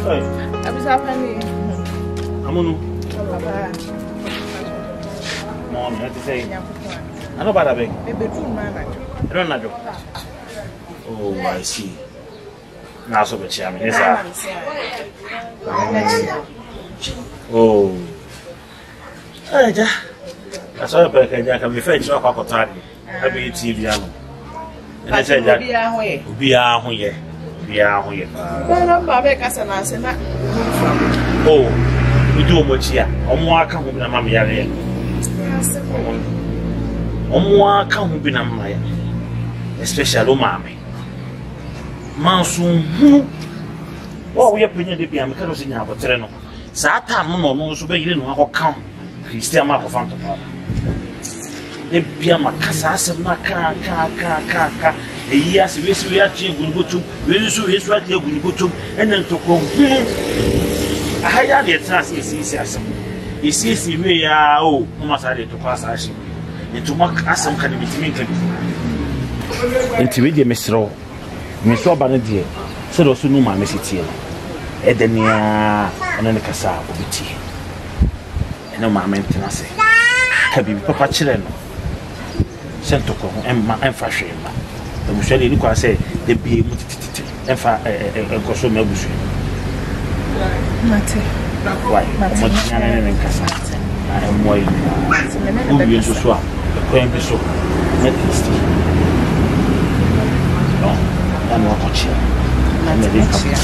Hey. I'm happening. Amunu. Mom, what to say? I know about that. Maybe 2 man. I don't know. Oh, I see. Now so much. I mean, oh. Hey, that's all. But I can be fetched off a cotton. I be TV. And I said that be a hoye. Be a hoye. Oh, we do much here. Omwa come with a mammy. Omwa come with a mammy. Especially mammy. Mansoon, what we are putting the piano because in our terreno. Satan, no, so be in our count. Christian Marco Phantom. The piano Cassas, Maca, yes, we are changing good to, we is right here, we go to, and then to go. I had the task is he sees we are, oh, almost ready to pass us into mark as some kind of intimate. Intimate, Mr. Miss Obanadi, said also no mammy city. Edenia and then a cassa will be tea. And no mamma tenacity. Can be papa children. Sent to come and fashion. The Mushali look and say, they be and for a cosso mebush. Why, much and cassa. I am waiting. Who you to swap the coin be so. Let me see. I'm not watching. I'm not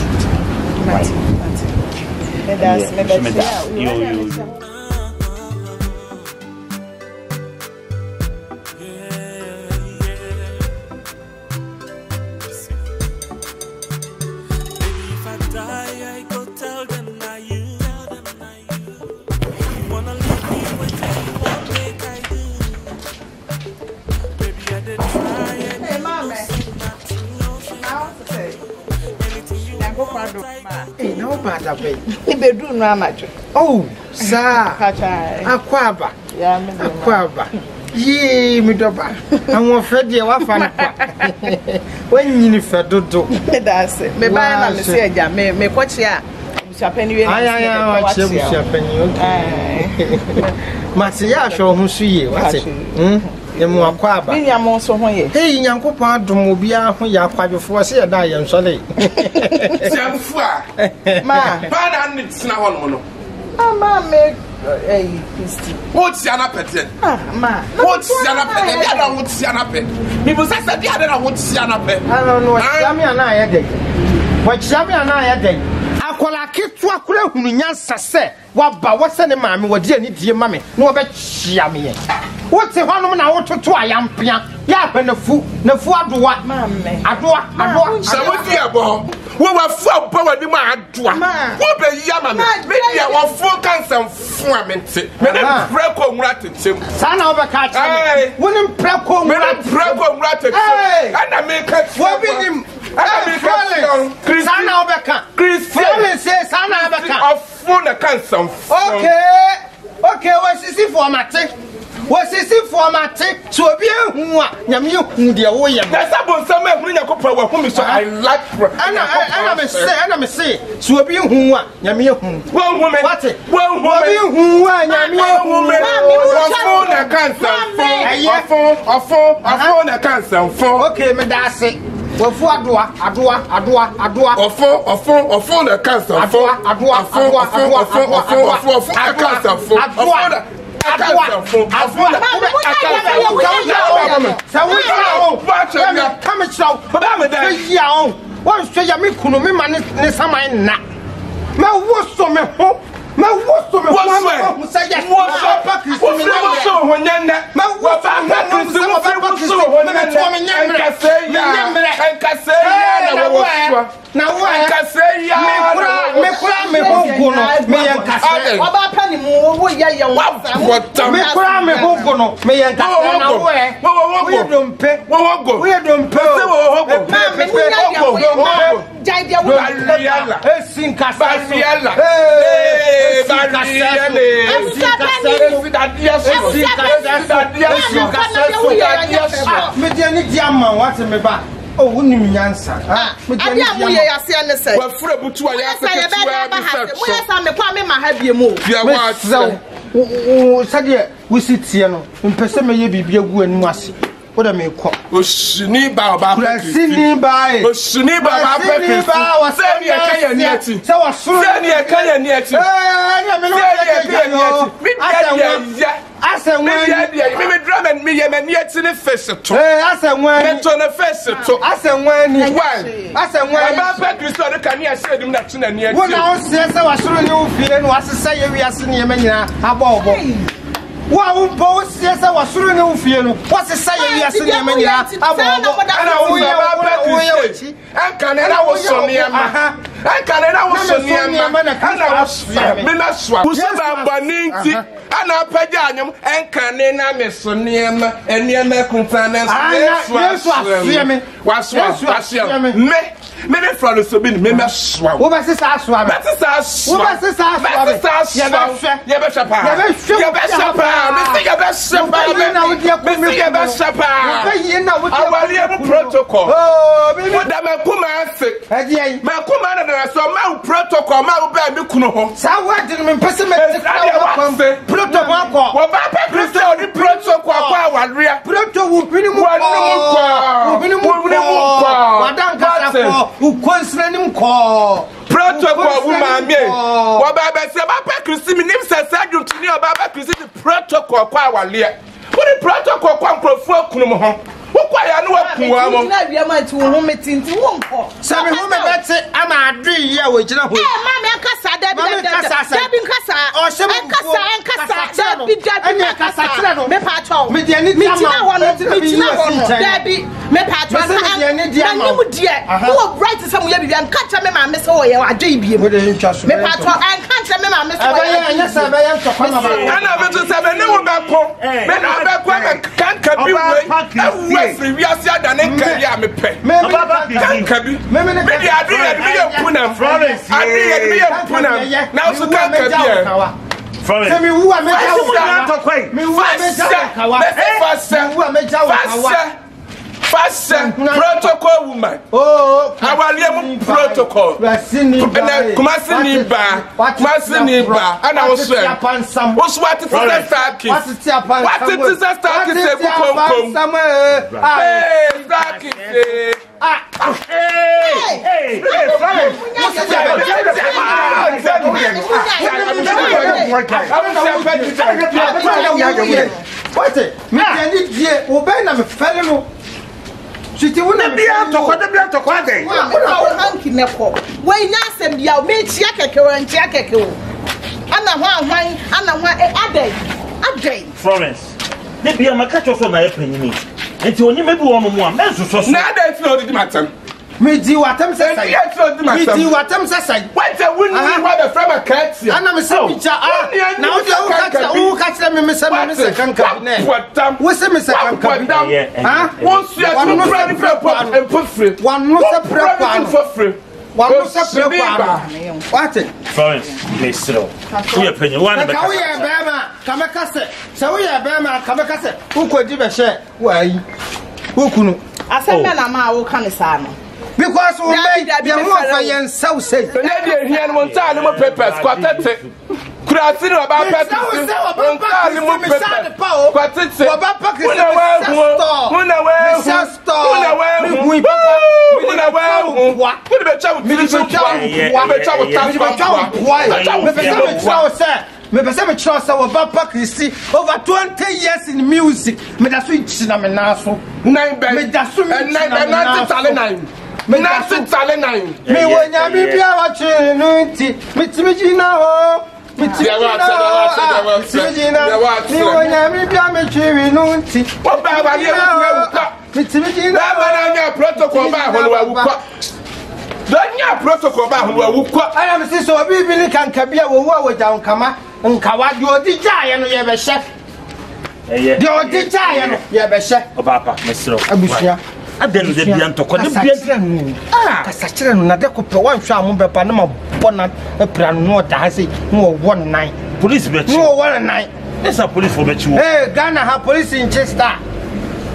no bad way. He be doing much. Oh, sir, Aquaba, Aquaba. Ye, me doba. I want Freddy, what fun. When you fed do, that's it. Me buy a say, me watch ya. Penny, I watch Marcia, show who see you. What's it? More quaba. I'm also here. Hey, young papa, Dumobia, when you are quite before say a die, I'm sorry. Ma, pardon, it's now one. Oh, ma, make a pisty. What's your appetite? Ma, what's your appetite? I don't want to see an appetite. People say that I don't want to see an appetite. I don't know what Sammy and I had. What Sammy and I had. Aquala kit to a clear Hunyansa said, what by what's any mammy, what dear need dear mammy, no bet Shammy. What's the one woman I want to I am pian? Yeah, when the food, no food, what, mammy? I do, so what dear bomb? We were 4 power the man to a man. What be Yaman? Maybe I want 4 cans and fermented. Preco ratted him. Son of a cat, wouldn't preco ratted. And I make it for him. Christian Obeka. Christian says, Son of a cat. Of phone a cancer. Okay, what's this for my take? What's this for my take? To be a dear William. That's about some bring a couple of whom so I like. And I'm say, to be who Yammy. Well, woman, what's it? Well, woman, who a cancer. Okay, me that's it. Well, for Adwa. Or phone a cancer. Oh, wouldn't you answer? I am we are saying the same. What for a butu I asked me my have you move. Yeah, what so said we sit here no. In person may be a good and massy. What I may call. Shiniba about Shiniba. Shiniba was saying I can't so I soon I can't yet. I said, when drum and me and yet in the face of two. I said, when on the face of two. I said, when I said, when I'm back, you saw the can said him that in the when I was says I was showing you feeling was to say we are seeing him about. Wow, both yes, I was showing you feeling. What's the say we are seeing him about? I can I was so near I can I was so near and I was Minaswa. Who's about Baninti? And I pajanum and canena mesonium and near Mekuntanas. Was me from the Sabine, me swam. What was this? I swam. That is us. What was this? I swam. You better protocol. Oh, what that my commander, so my protocol, my baby kuno. So what did me pessimistic protocol? What about the protocol? Who concerning him call protocol woman me wa baba se baba Christi me nim se sadum tini baba Christi protocol kwa wale what the protocol kwa nkrofo kunum ho wokwa ya no akuwa mo na bia ma ti wo metinti wo nko se me ho me bete ama adui ya we gina ho ma me nkasa da bi nkasa o se me nkasa da bi nkasa kira no me pa cho me de ni tina ho da bi me pa cho na ni mu die wo bright se mo ya bibia nka me ma me se wo ye adui bie me pa cho nka me ma me se wo ye anya se be ye ntokwa ma ba ana be to se be ne wo be ko me na be ko me kanka bi we we are saying that in Kenya me pay. Me kabi. Me di adi me punam. Adi me punam. Now so can kabi. Florence. Me who am me Me who am Fast protocol woman. Oh, our protocol. Kumasi niba. And I was saying, what's what is that starkey? What is that starkey? Hey, starkey. What it? Me and you, obey them, fellow. She wouldn't be out of what the quadrant. Why not send you make Chiacco and Chiacco? And a Florence, maybe I'm a catch of my opinion. And you only maybe one more man. So now that's not the matter. Me do what I'm saying. Me do what I'm saying. What a win from a cat. And I'm saying, now you catch them in Mr. Canca. What's a Mr. Canca? Once you are not ready for and put free. One not a program for free. One was a program. What it? Florence, Mr. We are paying one of the Bama, Kamakase. So we are Bama, Kamakase. Who could give a share? Why? Who couldn't? I said, I'm a can because we made the more so say. The lady here in Montana, no papers, quartet. Could I see about papers? Over 20 years in music. Me da switch na me na so. Me da switch na me me na sit tale nine. Me wonya bibia wa che no nti. Me timijina ho. Me timijina ho. Me wonya bibia me che no nti. Wo ba ba ye wo kwa. Me timijina. Ba na nya protocol ba ho wo kwa. Donya protocol ba ho wo kwa. I am say so bibili kan kabia wo wo ja nkama. Nkawa di odi jaye no ye be chef. Di odi jaye no ye be chef. Obapa mesro. Abusia. Aden de bian to ko de bian kasa kire no na de ko pe wan hwa mo bepa na ma bona epra no da hase no won nine police be chi no won nine esa police for be chi Ghana ha police in Chester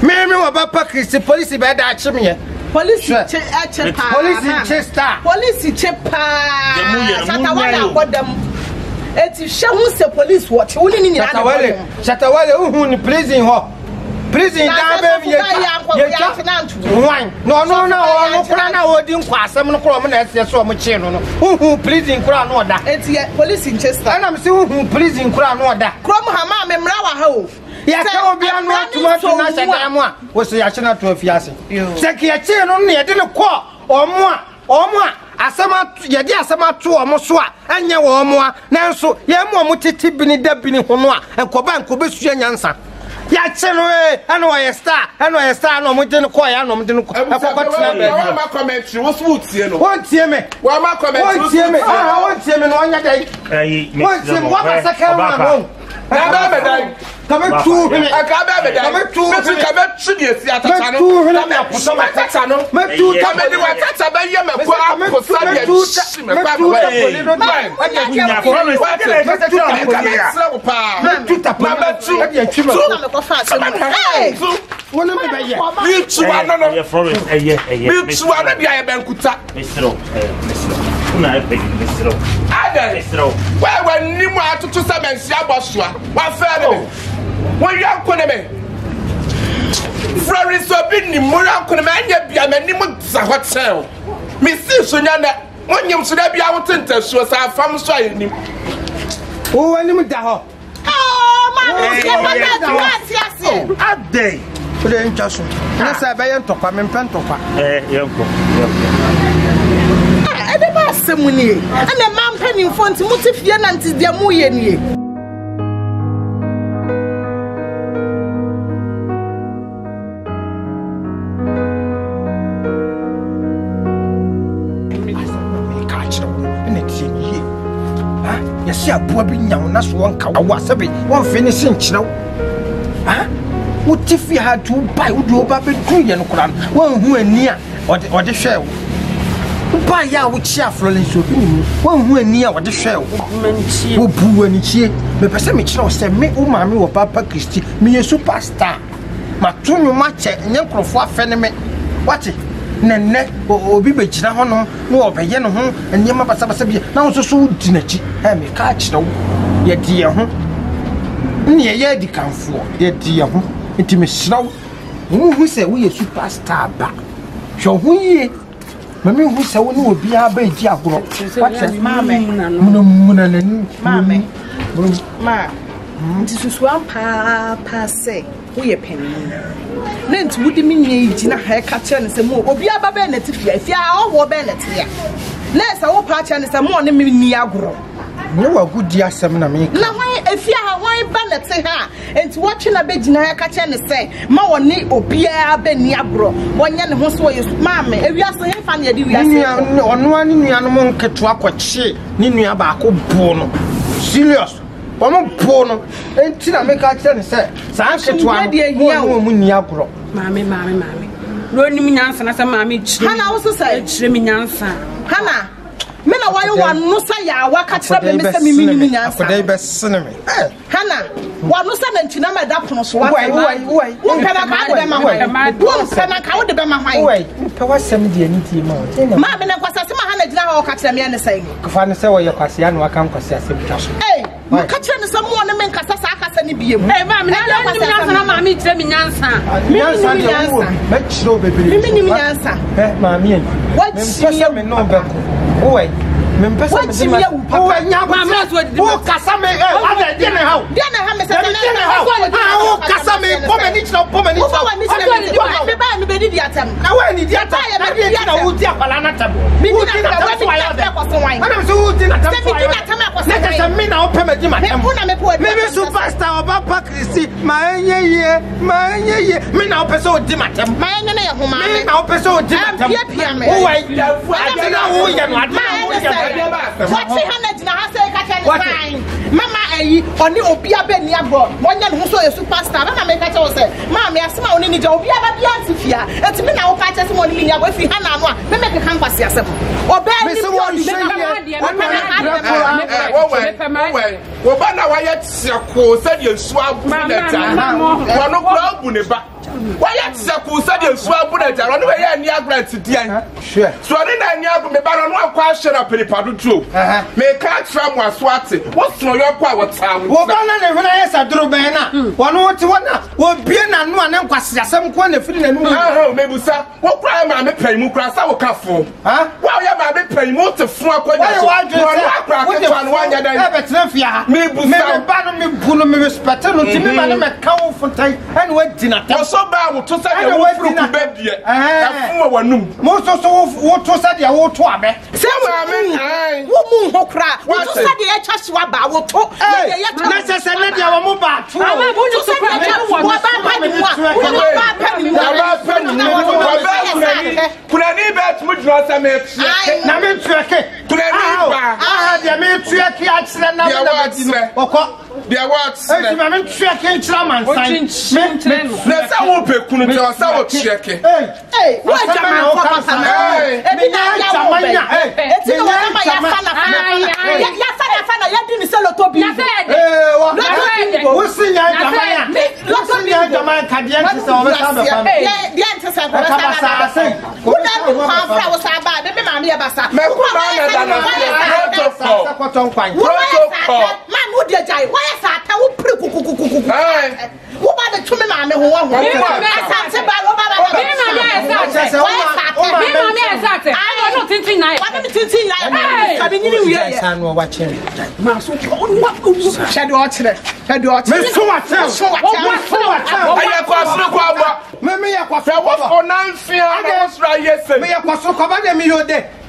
Me wa Papa Christy police be da achime. Police chepa. Police chesta. Police chepa. Shatawale akodam. Eti hwe hu se police watch. Woni ni nyina. Shatawale hu ni prison ho. Prison da be ye wine. No kura na odi nkwasem no kura mo na ese so mo chi no. Hu prison kura no oda. Eti police in Chester. Ana me se hu prison kura no oda. Krom ha ma me mra wa ha o. Ya ka obi anu atuma na sheda mu a wo se ya chena to afiase. Se ke ya chi no ne de ne ko omo a asema ye de asema to omo so a anye wo omo a nanso ye mo titi bini da bini ho no a enkoba enkobe sua nyansa. Ya cheno ana wa star no mo de ne ko ya no mo de ne ko akoko tena wa ma commentary wo so tie no won tie me wa ma commentary won tie me won tie me no onya dai won tie me wa ba saka ma no na ba dai kame tu hene aka ba dai kame tu kame chudi esi atata no kame akoso matata no me tu kame ni watata ba ye me ko akoso ye me kwa Florence Obini Mura Kunama Bia Manimu Hotel. Missy Sunyana, when you should have been out to show us our farm soil. Oh, I need that. Oh, Mamma, a day. Put in just. Yes, I buy and top. I'm in Pentopa. I never see money. And a man penny for Mutifia and the Muye. Yes, I probably now, that's one cow. Was a bit one finishing now. Ah, what if you had to buy would you baby Korean Koran? One who are near or the shell. Buy ya with chef Florence Obini, one who are near or the shell. Who boo and cheer, the Passamic said, me, oh, mammy, or Papa Christy, me a superstar. My two match and young for phenomenon. What it? Nene obi be gina ho no no obeye no ho enyema basabasa bi na wo so dinachi e me ka kire wo ye die ho ne ye di kanfo ye die ho enti me hira wo hu se wo ye superstar ba hwo ho ye mame hu se wo ne obi aba di agoro what Mama muna nani Mama ma nti susu pa say wo ye penny Nent wudi mi nye jina ha ka kire ne se mo obi aba be na tifia fia owo be na tia nesa wo pa kire ne se mo ne mi ni agoro ne wa gudi asem na me na hwan efia ha hwan ba na te ha enti wo twe na be jina ha ka kire ne se ma wo ne obi aba ni agoro wonya ne ho so yesu maame ewiase he fa ne de wiase ono ani nuano mo nketo akwache ni nua ba ko bo no serious Omo pono enti na me ka kire ne se sa nketo no mo ni agoro Mami. No ni nyansa na sa mami chire. Hana wo so say chire mi nyansa. Hana me na wayo wanu sa ya wa ka kire me se mi ni nyansa. Akodai be sene me. Hana wanu sa na ntina me da pono so wa. Wai. Wo pe na ka de ma hwan. Wo pe na ka wo de be ma hwan. Wai, pe wasem de ani ti ma. Ma me na kwasa se ma Hana gina ha wo ka kire me ne sai. Fa ne se wo ye kwase anu aka nkwase asem twaso. Mo ka kire ne se mo ne me nkasa sa aka sa ne biye mu. Ma me na ni nyansa na mami chire mi nyansa. Nyansa de wo me chiro bebere. Mi ni nyansa. Mami en. What me me no beko. Wai. Me mpesa me se ma. Wo nya ba wo kasa me ada de ne ha. De ne ha me se ne ha. Wo kasa me pomani chiro. Me ba me be di atam. Na wa ni di atam. Na di na wo di akwala na tab. Mi di na wa di atam ko so wan. Ana so wo di na tab. Se mi di na atam ko so wan. Na se me na wo pe me di ma tab. Me be superstar oba Papa Christy. Ma enye ye. Me na wo pe so di ma tab. Ma enye na ye ho ma me. Me na wo pe so di ma tab. Wo wa ade na wo ye no ade. What say Hana gina ha say ka kire fine. Mama ayi oni obi aba ni agbo. Wonya ne ho so ye superstar. Mama me ka kire wo say, "Ma me asema oni ni ja obi aba bia antifia." Enti me na wo ka kire se mo ni ni agbo fi Hana no a. Me make kan kwase asem. Oba ni se wo hwe ye. Wo ba na wa ye tiako se de su abu na ta. Wo no kura abu ne ba. Why you say ku say dey swap na jaro no be any agret dia. Sure. So ni na any agret me ba no akwa hye na peripado tuo. Me ka tra mo aso ate. Wo so yo kwa wo tam. Wo ba na ne hwena yesa duro ben na. Wono wote wona wo bie na no na nkwase asem ko na firi na nu. Mebusa. Wo kra ma me pan mu kra sa wo kafo. Wa ya ma me pan mu te fu akonya so. Wo akra ke fan wa nya dan. E betre fia. Mebusa. Me ba no me bu no me respect no ti me ma na me ka wo fontai. Ene wa di na ta. Wo so ba wo to sa de wo furu ku bedie. Da fu wa num. Mo so wo to sa de wo to abe. Se ma me wo mu ho kra. Wo to sa de e twa so ba wo to. Na se se na de wo mo ba to. Ama wo to sa de wo ba pa ni mu a. Wo ba pa ni mu. Ya ba pa ni mu. Wa ba kuna ni bet mu dro sa me tue. Na me tue kuna ni ba. De me tue ki a kire na na di no. Okọ. Dia what? E ma me tue ki kire man san. Na sa wo pe kunu te o sa wo cheke. Wo jama ko pasa na. E bi na ya wo be. E ti no wa ma ya fa na. Ya di ni se lo to bi. Wo si ya jama ya. Wo si ya jama ka dia ti se o be sa be fa. Dia ti se ko sa. Wo na bi fa fra wo sa ba. Be ma me ya ba sa. Me ku na na na. Protocol. Man wo dia jai. Wo ya sa ta wo pre kukukukuku. Wo ba de tumi ma me ho wo. Asante ba wo ba ba. Me ma me asante. Me ma me asante. I no tintin na. Wa me tintin na. Ka bi nyini wiye. San wo wa chere. Ma so shade o chere. Shade o chere. Me so wa chere. Aya kwa suru kwa bo. Me ya kwa so. Wo for nan fia na wo sra yese. Me ya kwa so kwa ba de mi yo de.